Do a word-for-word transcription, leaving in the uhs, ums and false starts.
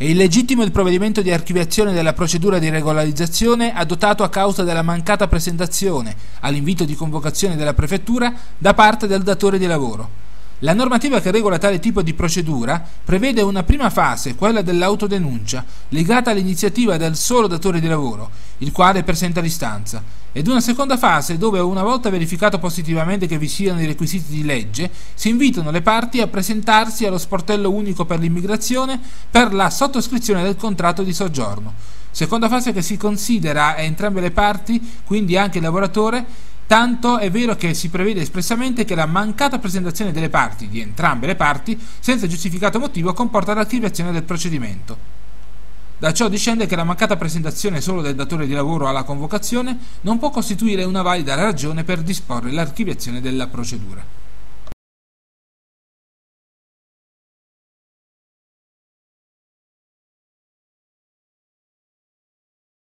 È illegittimo il provvedimento di archiviazione della procedura di regolarizzazione adottato a causa della mancata presentazione, all'invito di convocazione della prefettura, da parte del datore di lavoro. La normativa che regola tale tipo di procedura prevede una prima fase, quella dell'autodenuncia, legata all'iniziativa del solo datore di lavoro, il quale presenta l'istanza, ed una seconda fase dove, una volta verificato positivamente che vi siano i requisiti di legge, si invitano le parti a presentarsi allo sportello unico per l'immigrazione per la sottoscrizione del contratto di soggiorno. Seconda fase che si considera a entrambe le parti, quindi anche il lavoratore, tanto è vero che si prevede espressamente che la mancata presentazione delle parti, di entrambe le parti, senza giustificato motivo comporta l'archiviazione del procedimento. Da ciò discende che la mancata presentazione solo del datore di lavoro alla convocazione non può costituire una valida ragione per disporre l'archiviazione della procedura.